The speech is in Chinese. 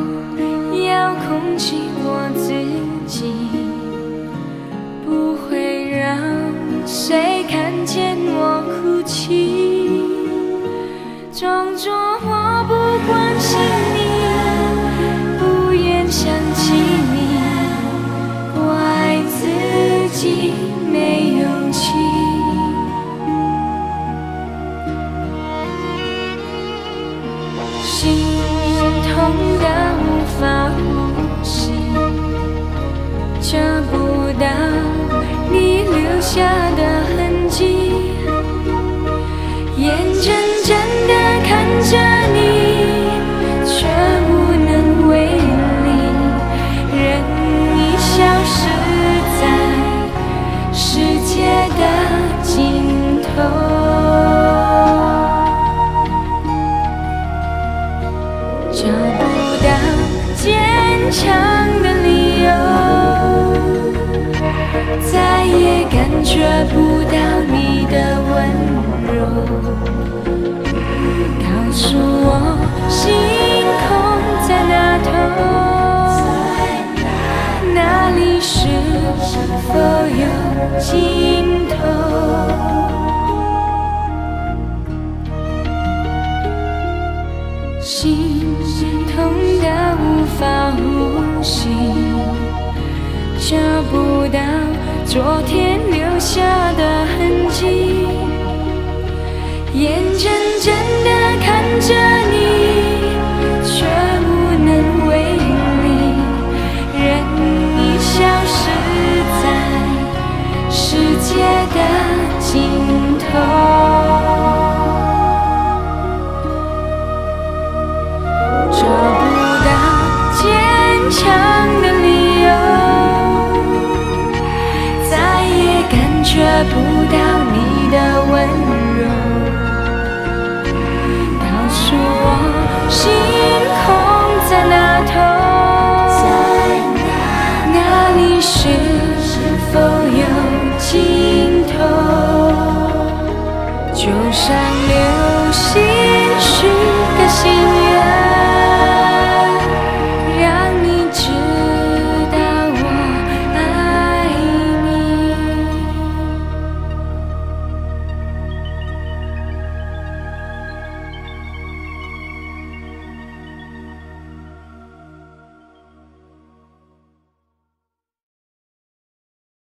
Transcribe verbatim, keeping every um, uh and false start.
要控制我自己，不会让谁看见我哭泣，装作我不关心你，不愿想起你，怪自己没勇气。心痛得无法呼吸，找不到你留下的痕迹，眼睁睁地看着你，却无能为力，任你消失在世界的尽头。找不到坚强的理由，再也感觉不到你的温柔。告诉我，星空在那头，那里是否有尽头？心痛得无法呼吸，找不到昨天留下的痕迹，眼睁睁地看着你，却无能为力，任你消失在世界的尽头。找不到坚强的理由，再也感觉不到你的温柔。告诉我，星空在那头，那里是